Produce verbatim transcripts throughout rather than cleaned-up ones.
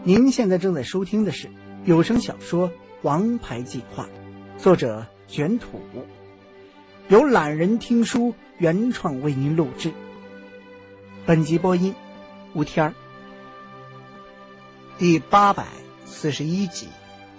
您现在正在收听的是有声小说《王牌计划》，作者卷土，由懒人听书原创为您录制。本集播音吴天儿，第八百四十一集。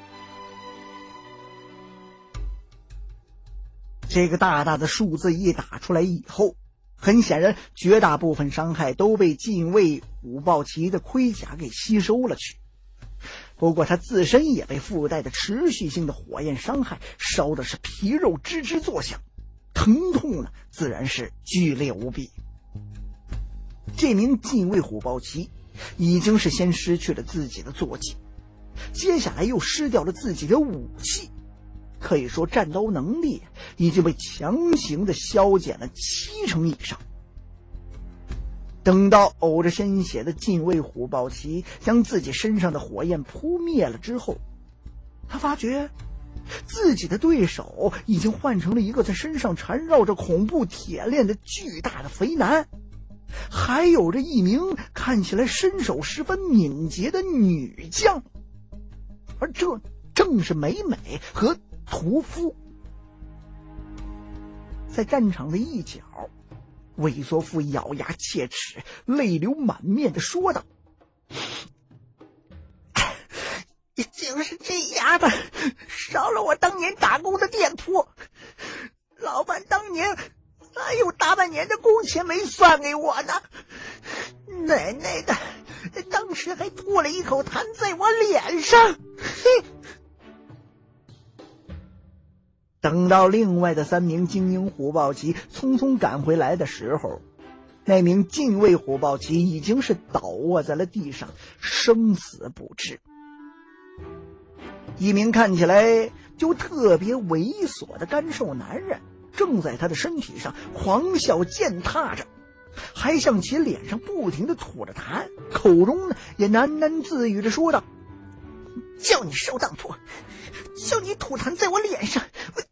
这个大大的数字一打出来以后，很显然绝大部分伤害都被禁卫虎豹骑的盔甲给吸收了去。不过他自身也被附带的持续性的火焰伤害烧的是皮肉吱吱作响，疼痛呢自然是剧烈无比。这名禁卫虎豹骑已经是先失去了自己的坐骑，接下来又失掉了自己的武器，可以说战斗能力已经被强行的削减了七成以上。等到呕着鲜血的禁卫虎豹骑将自己身上的火焰扑灭了之后，他发觉自己的对手已经换成了一个在身上缠绕着恐怖铁链的巨大的肥男，还有着一名看起来身手十分敏捷的女将，而这正是美美和屠夫。在战场的一角，韦索夫咬牙切齿，泪流满面地说道：也就是这丫的烧了我当年打工的店铺，老板当年还有大半年的工钱没算给我呢，奶奶的，当时还吐了一口痰在我脸上。嘿，等到另外的三名精英虎豹骑匆匆赶回来的时候，那名禁卫虎豹骑已经是倒卧在了地上，生死不知。一名看起来就特别猥琐的干瘦男人正在他的身体上狂笑践踏着，还向其脸上不停地吐着痰，口中呢也喃喃自语着说道：叫你烧当铺，叫你吐痰在我脸上，我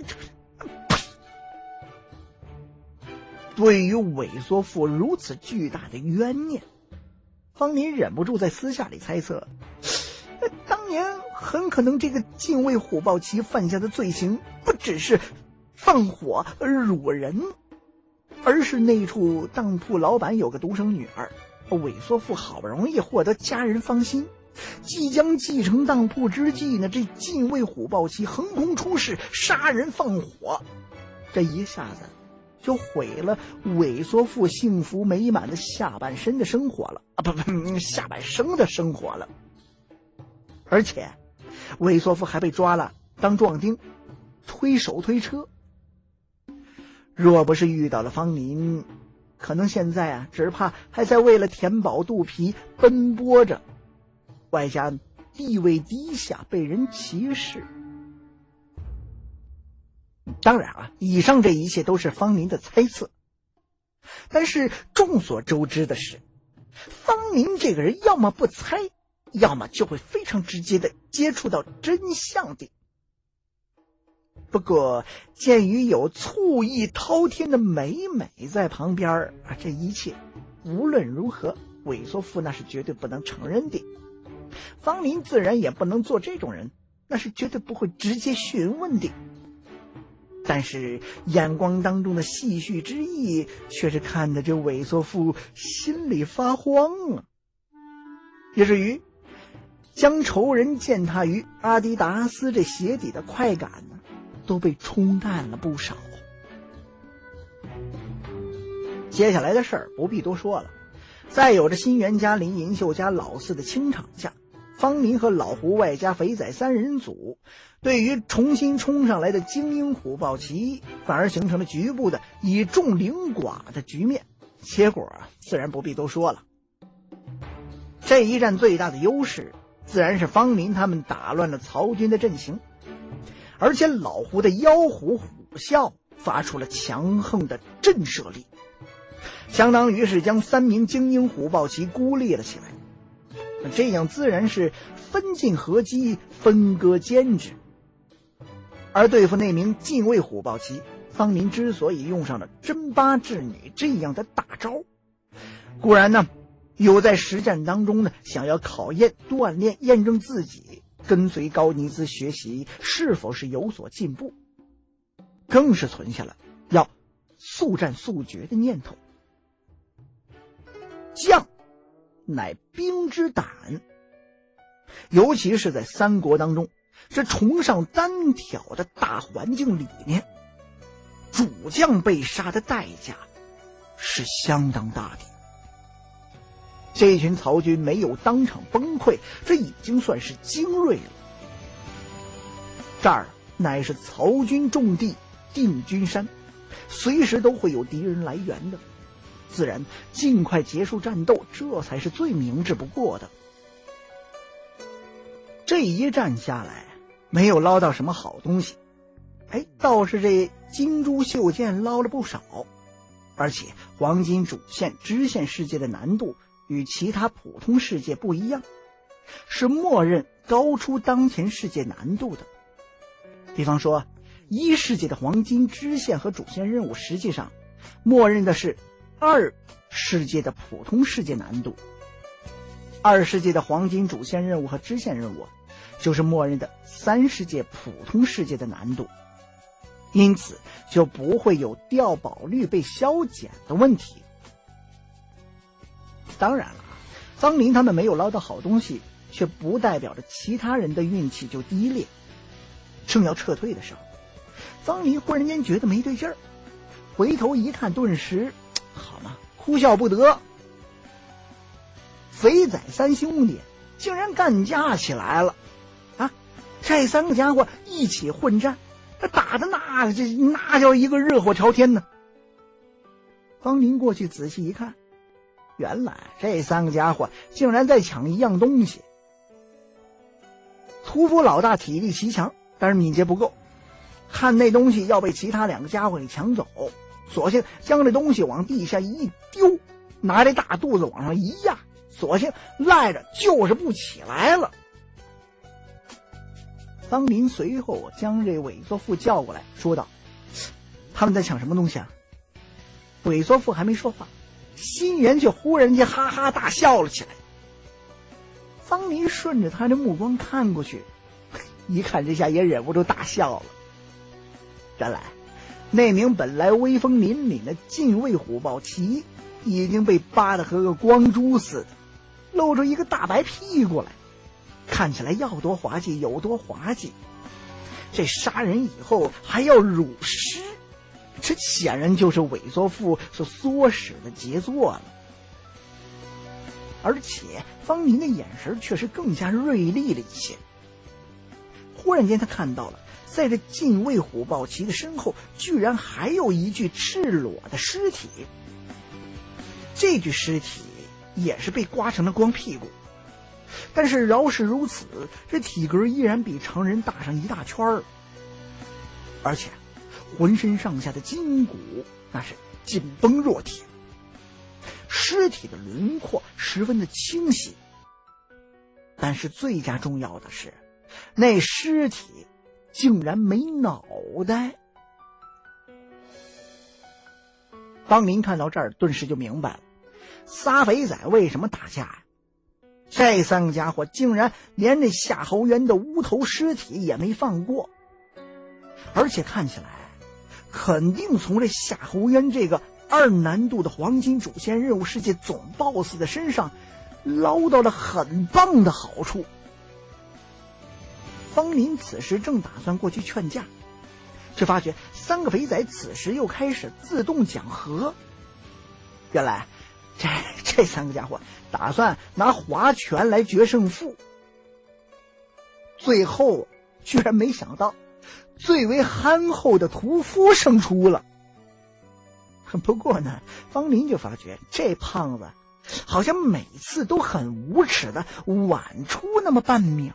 对于韦索夫如此巨大的冤念，方林忍不住在私下里猜测，当年很可能这个禁卫虎豹骑犯下的罪行不只是放火辱人，而是那处当铺老板有个独生女儿，韦索夫好不容易获得家人芳心，即将继承当铺之际呢，这禁卫虎豹骑横空出世，杀人放火，这一下子就毁了韦索夫幸福美满的下半身的生活了啊！不不，下半生的生活了。而且韦索夫还被抓了当壮丁，推手推车。若不是遇到了方林，可能现在啊，只怕还在为了填饱肚皮奔波着，外加地位低下，被人歧视。当然啊，以上这一切都是方林的猜测，但是众所周知的是，方林这个人要么不猜，要么就会非常直接的接触到真相的。不过鉴于有醋意滔天的美美在旁边啊，这一切无论如何韦索夫那是绝对不能承认的，方林自然也不能做这种人，那是绝对不会直接询问的。但是眼光当中的戏谑之意却是看得这韦索夫心里发慌啊，以至于将仇人践踏于阿迪达斯这鞋底的快感呢，都被冲淡了不少。接下来的事儿不必多说了，再有着新袁家、林银秀家老四的清场下，方林和老胡外加肥仔三人组对于重新冲上来的精英虎豹骑反而形成了局部的以众凌寡的局面，结果啊自然不必多说了。这一战最大的优势自然是方林他们打乱了曹军的阵型，而且老胡的妖虎虎啸发出了强横的震慑力，相当于是将三名精英虎豹骑孤立了起来，这样自然是分进合击，分割兼制。而对付那名禁卫虎豹骑，方林之所以用上了真八智女这样的大招，固然呢有在实战当中呢，想要考验、锻炼、验证自己跟随高尼兹学习是否是有所进步，更是存下了要速战速决的念头。将乃兵之胆，尤其是在三国当中，这崇尚单挑的大环境里面，主将被杀的代价是相当大的。这群曹军没有当场崩溃，这已经算是精锐了。这儿乃是曹军重地定军山，随时都会有敌人来援的，自然尽快结束战斗，这才是最明智不过的。这一战下来，没有捞到什么好东西，哎，倒是这金珠绣剑捞了不少。而且黄金主线支线世界的难度与其他普通世界不一样，是默认高出当前世界难度的。比方说一世界的黄金支线和主线任务，实际上默认的是二世界的普通世界难度，二世界的黄金主线任务和支线任务就是默认的三世界普通世界的难度，因此就不会有掉宝率被削减的问题。当然了，方林他们没有捞到好东西，却不代表着其他人的运气就低劣。正要撤退的时候，方林忽然间觉得没对劲儿，回头一看，顿时好嘛，哭笑不得。肥仔三兄弟竟然干架起来了啊！这三个家伙一起混战，他打的那这那叫一个热火朝天呢。方林过去仔细一看，原来这三个家伙竟然在抢一样东西。屠夫老大体力奇强，但是敏捷不够，看那东西要被其他两个家伙给抢走，索性将这东西往地下一丢，拿这大肚子往上一压，索性赖着就是不起来了。方林随后将这韦索夫叫过来，说道：“他们在抢什么东西啊？”韦索夫还没说话，心源却忽然间哈哈大笑了起来。方林顺着他的目光看过去，一看这下也忍不住大笑了。原来那名本来威风凛凛的禁卫虎豹骑已经被扒得和个光珠似的，露出一个大白屁股来，看起来要多滑稽有多滑稽。这杀人以后还要辱尸，这显然就是韦索夫所唆使的杰作了。而且方林的眼神却是更加锐利了一些。忽然间他看到了，在这禁卫虎豹骑的身后居然还有一具赤裸的尸体。这具尸体也是被刮成了光屁股，但是饶是如此，这体格依然比常人大上一大圈儿，而且浑身上下的筋骨那是紧绷若铁，尸体的轮廓十分的清晰。但是最加重要的是，那尸体竟然没脑袋。方林看到这儿顿时就明白了，仨肥仔为什么打架呀？这三个家伙竟然连这夏侯渊的乌头尸体也没放过，而且看起来肯定从这夏侯渊这个二难度的黄金主线任务世界总 boss 的身上捞到了很棒的好处。方林此时正打算过去劝架，却发觉三个肥仔此时又开始自动讲和。原来这这三个家伙打算拿划拳来决胜负，最后居然没想到最为憨厚的屠夫胜出了。不过呢，方林就发觉这胖子好像每次都很无耻的晚出那么半秒。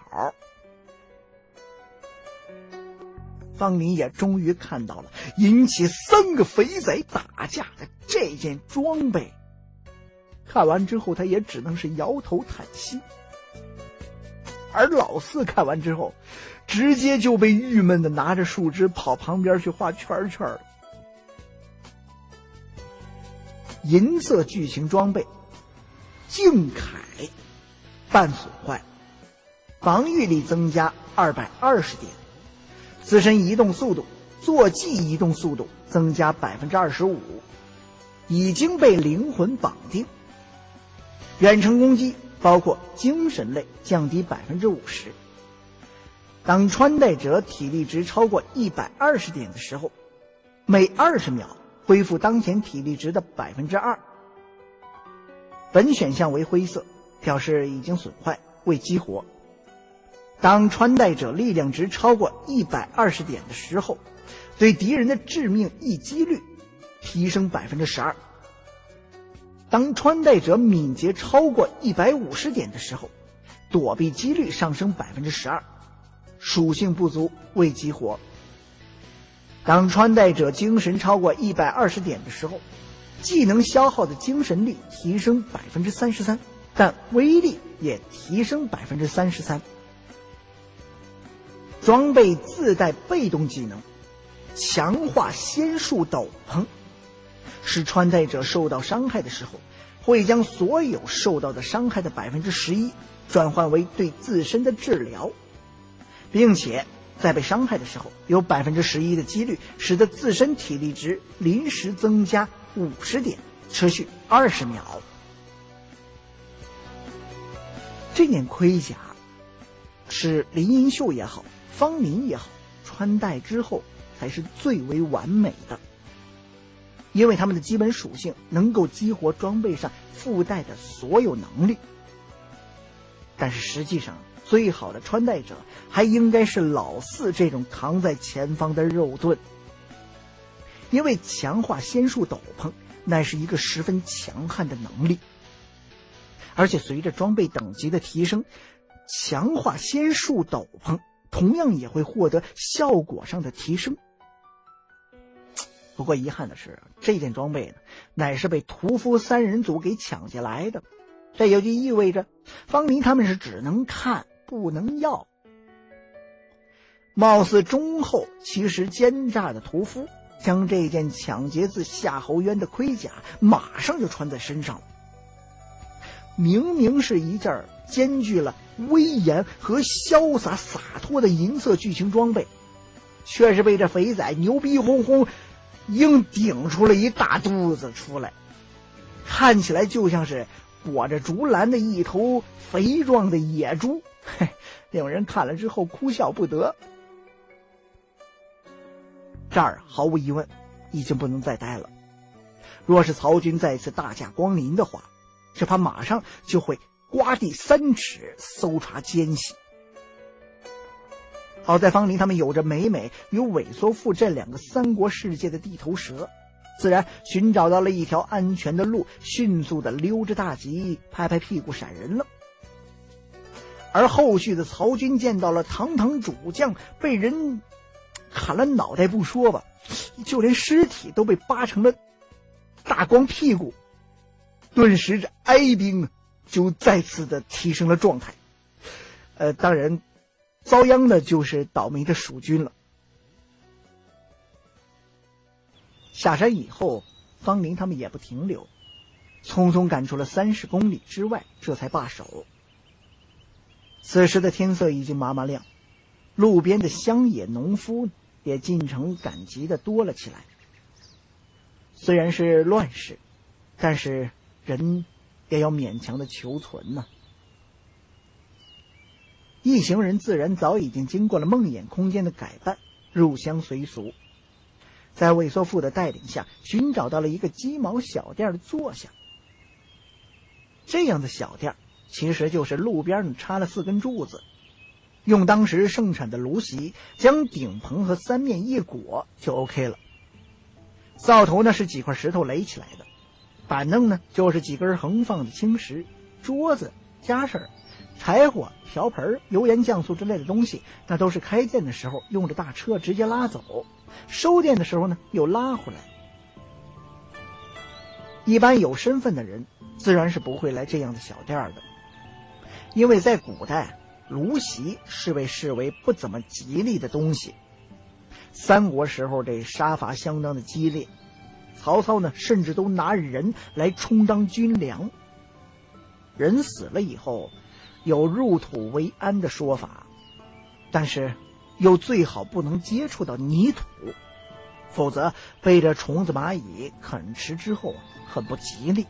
方林也终于看到了引起三个肥仔打架的这件装备，看完之后他也只能是摇头叹息。而老四看完之后直接就被郁闷的拿着树枝跑旁边去画圈圈了。银色巨型装备靖铠半损坏，防御力增加二百二十点，自身移动速度、坐骑移动速度增加百分之二十五，已经被灵魂绑定。远程攻击包括精神类降低百分之五十。当穿戴者体力值超过一百二十点的时候，每二十秒恢复当前体力值的百分之二。本选项为灰色，表示已经损坏，未激活。当穿戴者力量值超过一百二十点的时候，对敌人的致命一击率提升百分之十二。当穿戴者敏捷超过一百五十点的时候，躲避几率上升百分之十二。属性不足，未激活。当穿戴者精神超过一百二十点的时候，技能消耗的精神力提升百分之三十三，但威力也提升百分之三十三。装备自带被动技能，强化仙术斗篷，使穿戴者受到伤害的时候，会将所有受到的伤害的百分之十一转换为对自身的治疗。并且在被伤害的时候，有百分之十一的几率使得自身体力值临时增加五十点，持续二十秒。这件盔甲是林银秀也好，方林也好，穿戴之后才是最为完美的，因为他们的基本属性能够激活装备上附带的所有能力。但是实际上，最好的穿戴者还应该是老四这种扛在前方的肉盾，因为强化仙术斗篷乃是一个十分强悍的能力，而且随着装备等级的提升，强化仙术斗篷同样也会获得效果上的提升。不过遗憾的是，这件装备呢，乃是被屠夫三人组给抢下来的，这也就意味着方林他们是只能看不能要。貌似忠厚其实奸诈的屠夫将这件抢劫自夏侯渊的盔甲马上就穿在身上了。明明是一件兼具了威严和潇洒洒脱的银色巨型装备，却是被这肥仔牛逼哄哄硬顶出了一大肚子出来，看起来就像是裹着竹篮的一头肥壮的野猪，嘿，令人看了之后哭笑不得。这儿毫无疑问已经不能再待了，若是曹军再次大驾光临的话，只怕马上就会刮地三尺搜查奸细。好在方林他们有着美美与韦缩富这两个三国世界的地头蛇，自然寻找到了一条安全的路，迅速的溜着大戟，拍拍屁股闪人了。而后续的曹军见到了堂堂主将被人砍了脑袋不说吧，就连尸体都被扒成了大光屁股，顿时这哀兵就再次的提升了状态。呃，当然遭殃的就是倒霉的蜀军了。下山以后，方林他们也不停留，匆匆赶出了三十公里之外，这才罢手。此时的天色已经麻麻亮，路边的乡野农夫也进城赶集的多了起来。虽然是乱世，但是人也要勉强的求存呢。一行人自然早已经经过了梦魇空间的改办，入乡随俗，在韦缩富的带领下寻找到了一个鸡毛小店坐下。这样的小店其实就是路边插了四根柱子，用当时盛产的芦席将顶棚和三面一裹就 OK 了。灶头呢是几块石头垒起来的，板凳呢就是几根横放的青石，桌子、家事、柴火、瓢盆、油盐酱醋之类的东西，那都是开店的时候用着大车直接拉走，收店的时候呢又拉回来。一般有身份的人自然是不会来这样的小店的，因为在古代芦席是被视为不怎么吉利的东西。三国时候这杀伐相当的激烈，曹操呢甚至都拿人来充当军粮。 人死了以后有入土为安的说法，但是又最好不能接触到泥土，否则被这虫子蚂蚁啃食之后很不吉利。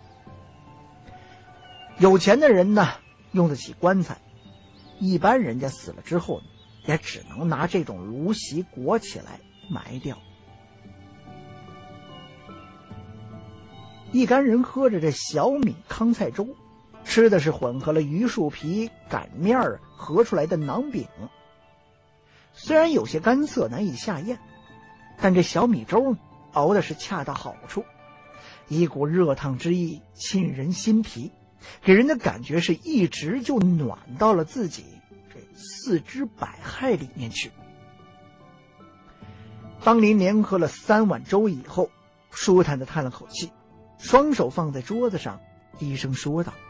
有钱的人呢用得起棺材，一般人家死了之后呢也只能拿这种芦席裹起来埋掉。一干人喝着这小米糠菜粥，吃的是混合了榆树皮、擀面合出来的馕饼。虽然有些干涩难以下咽，但这小米粥熬的是恰到好处，一股热烫之意沁人心脾，给人的感觉是一直就暖到了自己这四肢百骸里面去。方林连喝了三碗粥以后，舒坦地叹了口气，双手放在桌子上，低声说道：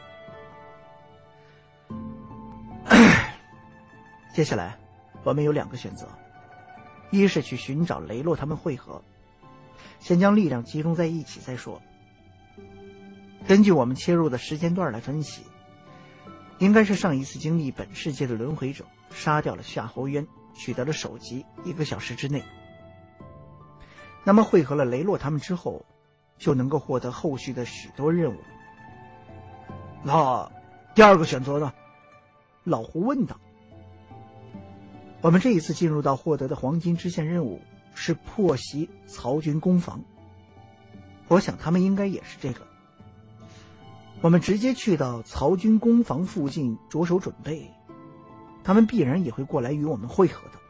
接下来我们有两个选择，一是去寻找雷洛他们会合，先将力量集中在一起再说。根据我们切入的时间段来分析，应该是上一次经历本世界的轮回者杀掉了夏侯渊，取得了首级，一个小时之内。那么会合了雷洛他们之后，就能够获得后续的许多任务。那第二个选择呢？老胡问道。我们这一次进入到获得的黄金支线任务是破袭曹军攻防，我想他们应该也是这个。我们直接去到曹军攻防附近着手准备，他们必然也会过来与我们会合的。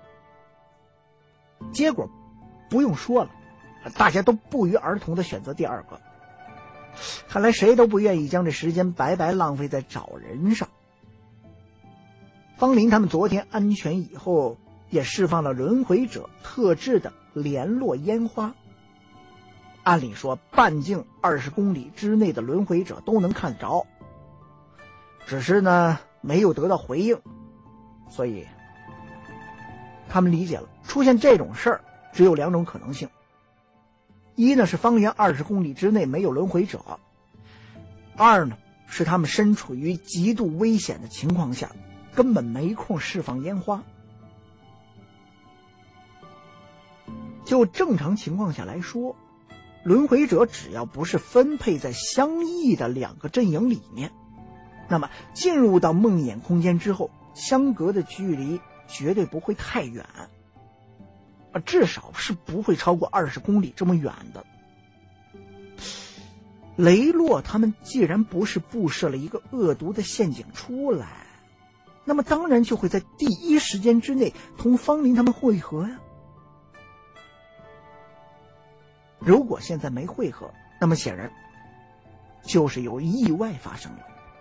结果不用说了，大家都不约而同的选择第二个，看来谁都不愿意将这时间白白浪费在找人上。方林他们昨天安全以后，也释放了轮回者特制的联络烟花。按理说半径二十公里之内的轮回者都能看着，只是呢没有得到回应，所以他们理解了出现这种事儿只有两种可能性。一呢是方圆二十公里之内没有轮回者，二呢是他们身处于极度危险的情况下根本没空释放烟花。就正常情况下来说，轮回者只要不是分配在相异的两个阵营里面，那么进入到梦魇空间之后，相隔的距离绝对不会太远，至少是不会超过二十公里这么远的。雷洛他们既然不是布设了一个恶毒的陷阱出来，那么当然就会在第一时间之内同方林他们会合呀。如果现在没会合，那么显然就是有意外发生了。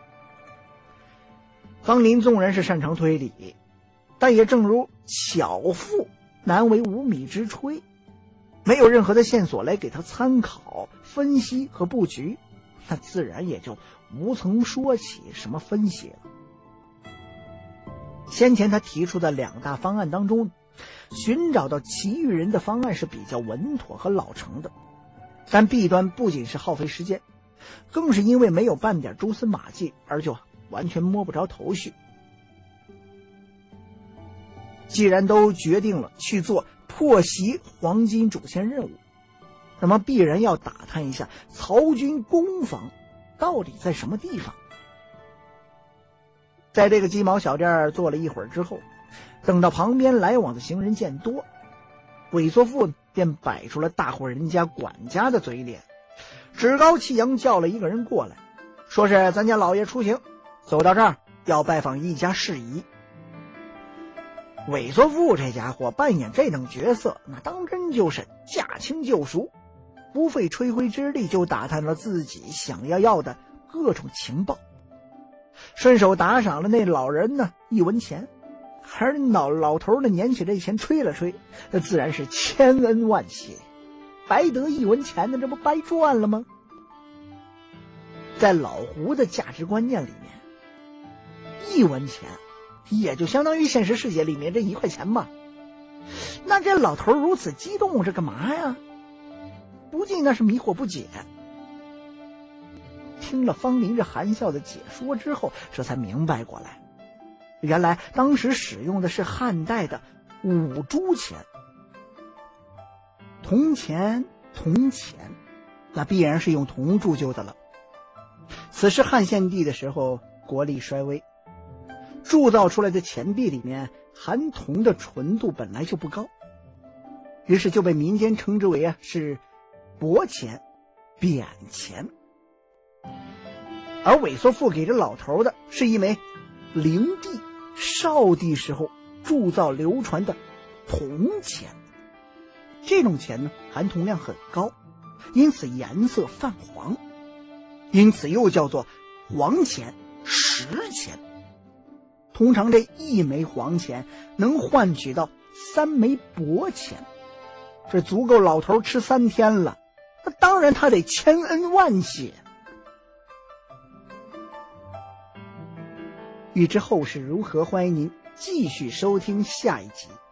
方林纵然是擅长推理，但也正如巧妇难为无米之炊，没有任何的线索来给他参考、分析和布局，那自然也就无从说起什么分析了。先前他提出的两大方案当中，寻找到其余人的方案是比较稳妥和老成的，但弊端不仅是耗费时间，更是因为没有半点蛛丝马迹而就完全摸不着头绪。既然都决定了去做破袭黄金主线任务，那么必然要打探一下曹军攻防到底在什么地方。在这个鸡毛小店坐了一会儿之后，等到旁边来往的行人渐多，韦作父便摆出了大户人家管家的嘴脸，趾高气扬叫了一个人过来，说是咱家老爷出行，走到这儿要拜访一家事宜。韦作父这家伙扮演这等角色，那当真就是驾轻就熟，不费吹灰之力就打探了自己想要要的各种情报，顺手打赏了那老人呢一文钱，而老老头呢捻起这钱吹了吹，那自然是千恩万谢，白得一文钱呢，这不白赚了吗？在老胡的价值观念里面，一文钱也就相当于现实世界里面这一块钱吧。那这老头如此激动，这干嘛呀？不禁那是迷惑不解。 听了方林这含笑的解说之后，这才明白过来，原来当时使用的是汉代的五铢钱。铜钱铜钱，那必然是用铜铸就的了。此时汉献帝的时候，国力衰微，铸造出来的钱币里面含铜的纯度本来就不高，于是就被民间称之为啊是薄钱、扁钱。而韦缩付给这老头的是一枚灵帝、少帝时候铸造流传的铜钱。这种钱呢，含铜量很高，因此颜色泛黄，因此又叫做黄钱、石钱。通常这一枚黄钱能换取到三枚薄钱，这足够老头吃三天了。那当然他得千恩万谢。欲知后事如何，欢迎您继续收听下一集。